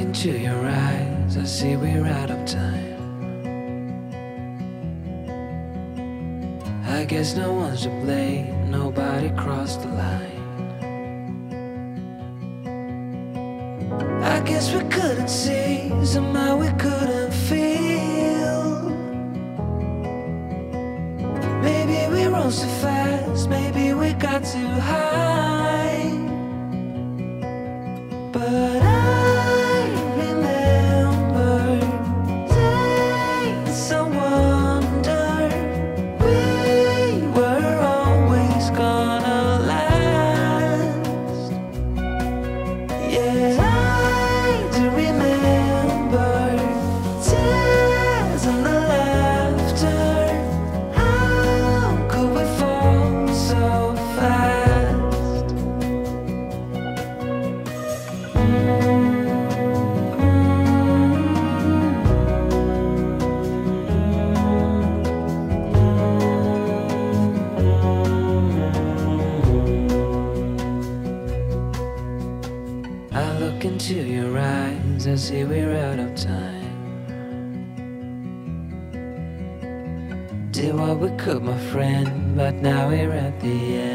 into your eyes, I see we're out of time. I guess no one's to blame, nobody crossed the line. I guess we couldn't see, somehow we couldn't feel. Maybe we rose too fast, maybe we got too high. But I remember days I wondered we were always gonna last. Yeah, I do remember tears and the laughter. How could we fall so fast? I look into your eyes, I see we're out of time. Did what we could, my friend, but now we're at the end.